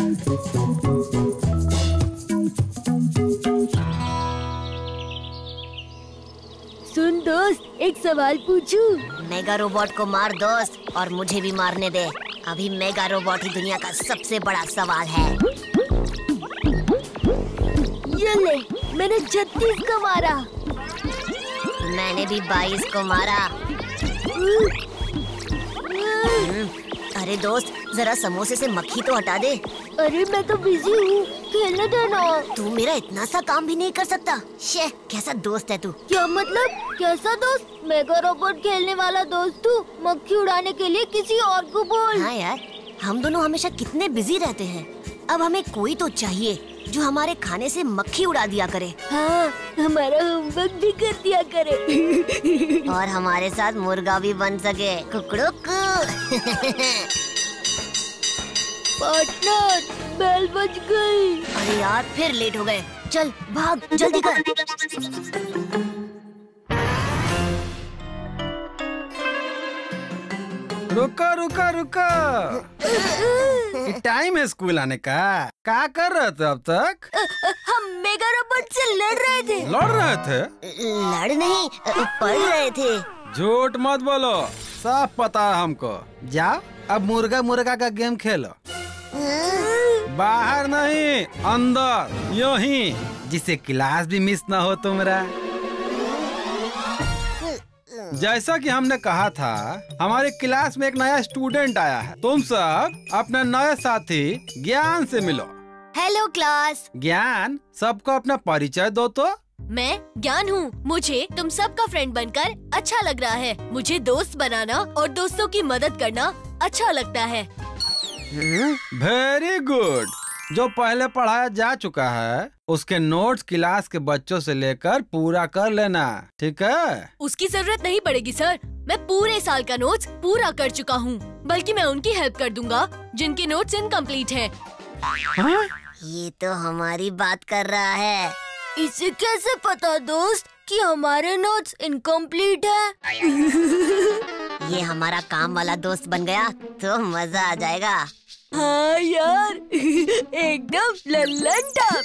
सुन दोस्त, एक सवाल पूछूं? मेगा रोबोट को मार दोस्त, और मुझे भी मारने दे। अभी मेगा रोबोट ही दुनिया का सबसे बड़ा सवाल है। ये ले, मैंने 36 को मारा। मैंने भी 22 को मारा। अरे दोस्त, जरा समोसे से मक्खी तो हटा दे। अरे मैं तो बिजी हूँ, खेलने देना। तू मेरा इतना सा काम भी नहीं कर सकता। शे, कैसा दोस्त है तू। क्या मतलब? कैसा दोस्त? मेगा रोबोट खेलने वाला दोस्त तू। मक्खी उड़ाने के लिए किसी और को बोल। हाँ यार, हम दोनों हमेशा कितने बिजी रहते हैं। अब हमें कोई तो चाहिए जो हमारे खाने से मक्खी उड़ा दिया करे। हाँ, हमारा होमवर्क भी कर दिया करे। और हमारे साथ मुर्गा भी बन सके। कुकड़ुक। पार्टनर, बेल बज गई। अरे यार, फिर लेट हो गए। चल भाग, जल्दी कर। रुको रुको रुको, टाइम है स्कूल आने का। क्या कर रहे थे अब तक? हम मेगा रोबोट से लड़ रहे थे। लड़ रहे थे? लड़ नहीं, पढ़ रहे थे। झूठ मत बोलो, सब पता है हमको। जाओ, अब मुर्गा मुर्गा का गेम खेलो। बाहर नहीं, अंदर, यूं ही, जिससे क्लास भी मिस ना हो तुम्हारा। जैसा कि हमने कहा था, हमारे क्लास में एक नया स्टूडेंट आया है। तुम सब अपने नए साथी ज्ञान से मिलो। Hello class. ज्ञान, सबको अपना परिचय दो तो। मैं ज्ञान हूँ। मुझे तुम सबका फ्रेंड बनकर अच्छा लग रहा है। मुझे दोस्त बनाना और दोस्तों की मदद करना अच्छा लगता है। Very good. जो पहले पढ़ाया जा चुका है उसके नोट्स क्लास के बच्चों से लेकर पूरा कर लेना, ठीक है? उसकी जरूरत नहीं पड़ेगी सर, मैं पूरे साल का नोट्स पूरा कर चुका हूँ। बल्कि मैं उनकी हेल्प कर दूंगा जिनके नोट्स इनकम्प्लीट है। हाँ? ये तो हमारी बात कर रहा है। इसे कैसे पता दोस्त कि हमारे नोट्स इनकम्प्लीट है? ये हमारा काम वाला दोस्त बन गया तो मजा आ जाएगा। हाँ यार, एकदम लल्लन टॉप।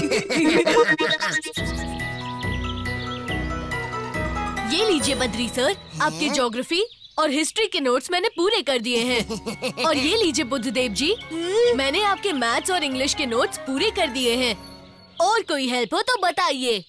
ये लीजिए बद्री सर, आपके ज्योग्राफी और हिस्ट्री के नोट्स मैंने पूरे कर दिए हैं। और ये लीजिए बुद्धदेव जी, मैंने आपके मैथ्स और इंग्लिश के नोट्स पूरे कर दिए हैं। और कोई हेल्प हो तो बताइए।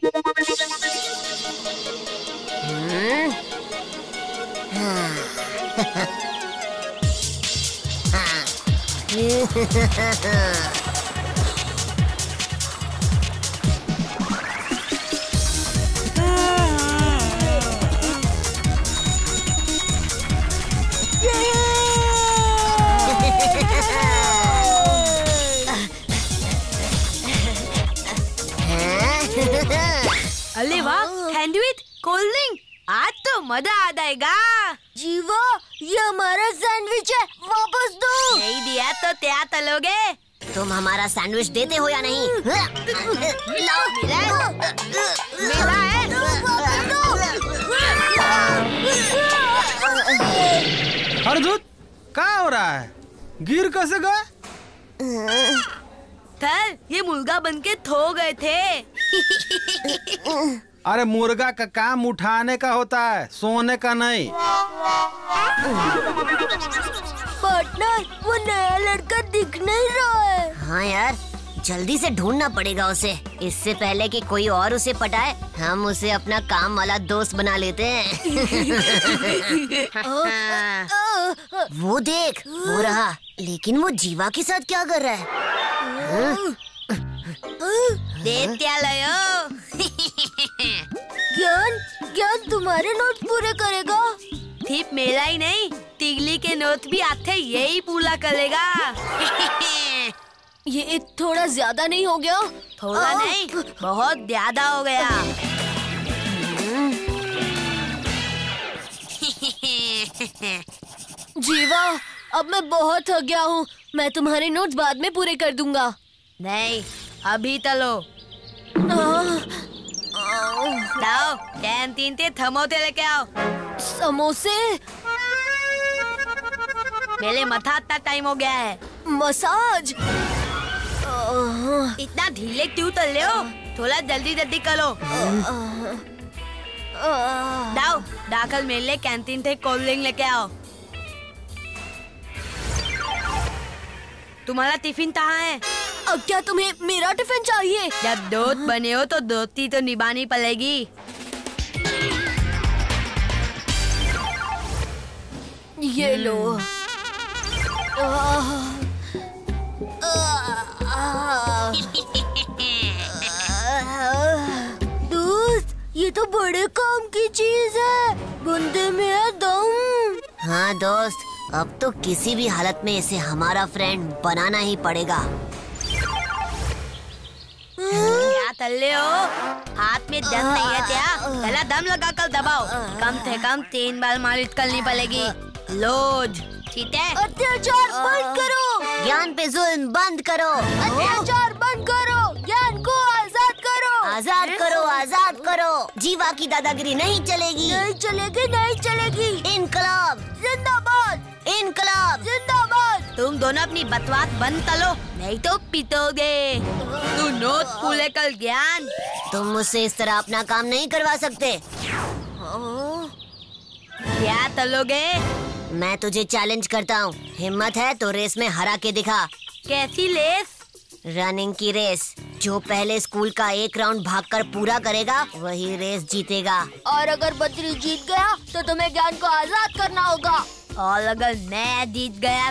अरे वाह, सैंडविच, कोल्ड ड्रिंक, आज तो मजा आ जाएगा। जीवा, ये हमारा सैंडविच है, वापस दो। नहीं दिया तो क्या तलोगे? तुम हमारा सैंडविच देते हो या नहीं? लाओ, मिला है? हरदूत, क्या हो रहा है? गिर कैसे गए? सर, ये मुर्गा बनके थो गए थे। अरे मुर्गा का काम उठाने का होता है, सोने का नहीं। पार्टनर, वो नया लड़का दिख नहीं रहा है। हाँ यार, जल्दी से ढूंढना पड़ेगा उसे। इससे पहले कि कोई और उसे पटाए, हम उसे अपना काम वाला दोस्त बना लेते हैं। वो देख, वो रहा। लेकिन वो जीवा के साथ क्या कर रहा है? देत्यालयो। ज्ञान तुम्हारे नोट्स पूरे करेगा? सिर्फ मेरा ही नहीं, तिगली के नोट्स भी आते यही पूरा करेगा। ये थोड़ा ज्यादा नहीं हो गया? थोड़ा नहीं, बहुत ज्यादा हो गया। जीवा, अब मैं बहुत थक गया हूँ। मैं तुम्हारे नोट्स बाद में पूरे कर दूंगा। नहीं, अभी तलो। लाओ, कैंटीन से समोसे लेके आओ। समोसे? मेरे मथा इतना टाइम हो गया है। मसाज। इतना ढीले क्यों चल रहे हो? थोड़ा जल्दी जल्दी करो। दाओ दाखल मेरे लिए कैंटीन से कोल्ड ड्रिंक लेके आओ। तुम्हारा टिफिन कहाँ है? अब क्या तुम्हें मेरा टिफिन चाहिए? जब दोस्त बने हो तो दोस्ती तो निभानी पड़ेगी। ये लो। दोस्त, ये तो बड़े काम की चीज है। बंदे में है दम। हाँ दोस्त, अब तो किसी भी हालत में इसे हमारा फ्रेंड बनाना ही पड़ेगा। क्या कर रहे हो? हाथ में दम नहीं है क्या? पहला दम लगा कर दबाओ। कम से कम 3 बार मालिश करनी पड़ेगी। लोज, ठीक है? अत्याचार बंद करो। ज्ञान पे जुल्म बंद करो। अत्याचार बंद करो। ज्ञान को आजाद करो। आजाद करो, आजाद करो। जीवा की दादागिरी नहीं चलेगी। नहीं चलेगी, नहीं चलेगी। इनकलाब जिंदाबाद, इनकलाब जिंदाबाद। तुम दोनों अपनी बकवास बंद करो, नहीं तो पिटोगे। तू नोट पूरे कर ज्ञान। तुम मुझसे इस तरह अपना काम नहीं करवा सकते। क्या तलोगे? मैं तुझे चैलेंज करता हूँ। हिम्मत है तो रेस में हरा के दिखा। कैसी लेस? रनिंग की रेस। जो पहले स्कूल का 1 राउंड भागकर पूरा करेगा वही रेस जीतेगा। और अगर बद्री जीत गया तो तुम्हें ज्ञान को आजाद करना होगा। और अगर मैं जीत गया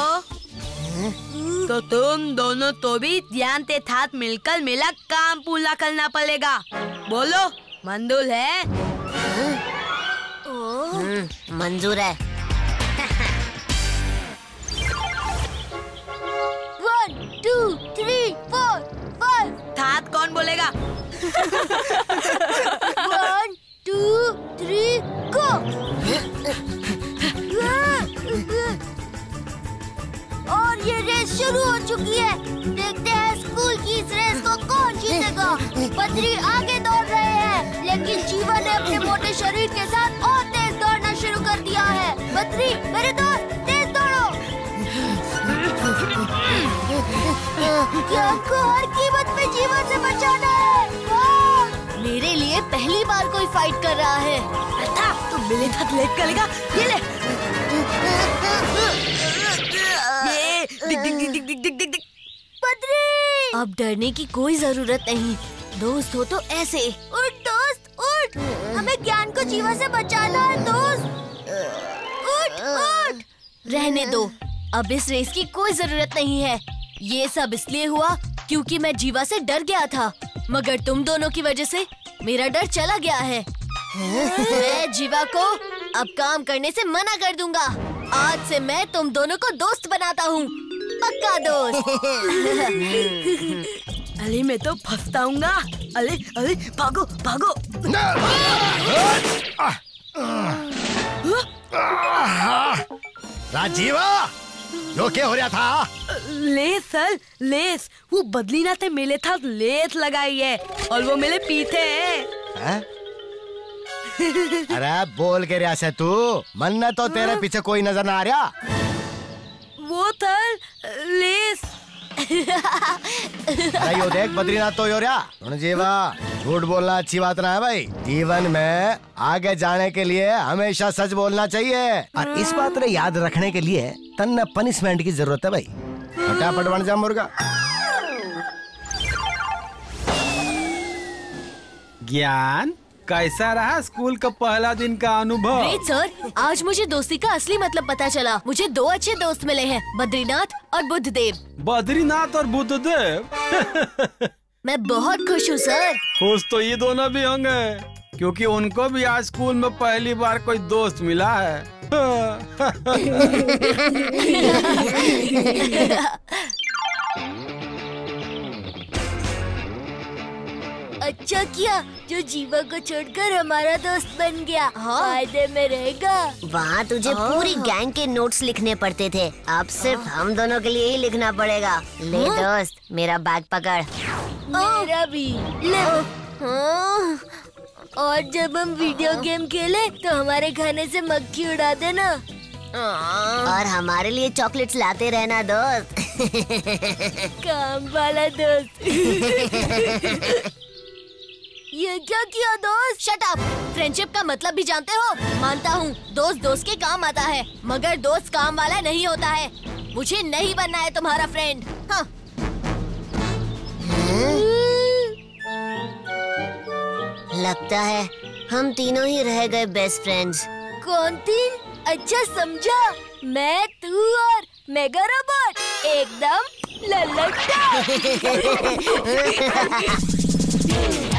तो तुम दोनों तो भी ज्ञान के साथ मिलकर मेरा काम पूरा करना पड़ेगा। बोलो, मंजूर है? मंजूर है। 1 2 3 4 5। साथ कौन बोलेगा? 1 2 3 गो। और ये रेस शुरू हो चुकी है। देखते हैं स्कूल की इस रेस को कौन जीतेगा। बद्री आगे दौड़ रहे हैं, लेकिन जीवा ने अपने मोटे शरीर के साथ और तेज दौड़ना शुरू कर दिया है। बद्री, मेरे दोस्त, तेज दौड़ो। ज्ञान को हर कीमत पे जीवन से बचाना है। मेरे लिए पहली बार कोई फाइट कर रहा है। अच्छा, तो मेरे साथ लेट करेगा। ये ले। ये दिख दिख दिख दिख दिख दिख दिख। बद्री, अब डरने की कोई जरूरत नहीं। दोस्त हो तो ऐसे। उठ दोस्त, उठ। हमें ज्ञान को जीवा से बचाना है दोस्त। उठ, उठ। रहने दो, अब इस रेस की कोई जरूरत नहीं है। ये सब इसलिए हुआ क्योंकि मैं जीवा से डर गया था, मगर तुम दोनों की वजह से मेरा डर चला गया है। मैं जीवा को अब काम करने से मना कर दूंगा। आज से मैं तुम दोनों को दोस्त बनाता हूँ, पक्का दोस्त। अरे मैं तो फंसताऊंगा। अरे अरे भागो भागो। राजीवा, यो क्या हो रहा था? लेस सर, लेस। वो बद्रीनाथ ने मेरे साथ लेस लगाई है और वो मेरे पीछे है। अरे बोल के रहा से तू? मन तो तेरे पीछे कोई नजर ना आ रहा। वो सर लेस। अरे यो देख, बद्रीनाथ तो यो रहा। जीवा, झूठ बोलना अच्छी बात ना है भाई। जीवन में आगे जाने के लिए हमेशा सच बोलना चाहिए। और इस बात को याद रखने के लिए तन्ने पनिशमेंट की जरूरत है भाई। फटाफट बन जा मुर्गा। ज्ञान, कैसा रहा स्कूल का पहला दिन का अनुभव? ग्रेट सर, आज मुझे दोस्ती का असली मतलब पता चला। मुझे 2 अच्छे दोस्त मिले हैं, बद्रीनाथ और बुद्धदेव। बद्रीनाथ और बुद्धदेव? मैं बहुत खुश हूँ सर। खुश तो ये दोनों भी होंगे, क्योंकि उनको भी आज स्कूल में पहली बार कोई दोस्त मिला है। अच्छा किया जो जीवा को छोड़कर हमारा दोस्त बन गया। फायदे में रहेगा। वहाँ तुझे पूरी गैंग के नोट्स लिखने पड़ते थे, अब सिर्फ हम दोनों के लिए ही लिखना पड़ेगा। ले दोस्त, मेरा बैग पकड़। मेरा भी ले। और जब हम वीडियो गेम खेले तो हमारे खाने से मक्खी उड़ा देना। और हमारे लिए चॉकलेट्स लाते रहना दोस्त। काम वाला दोस्त। ये क्या किया दोस्त? Shut up. फ्रेंडशिप का मतलब भी जानते हो? मानता हूँ दोस्त दोस्त के काम आता है, मगर दोस्त काम वाला नहीं होता है। मुझे नहीं बनना है तुम्हारा फ्रेंड। हाँ। लगता है हम तीनों ही रह गए बेस्ट फ्रेंड्स। कौन तीन? अच्छा समझा, मैं, तू और मेगा रोबोट, एकदम लल्लड़ता।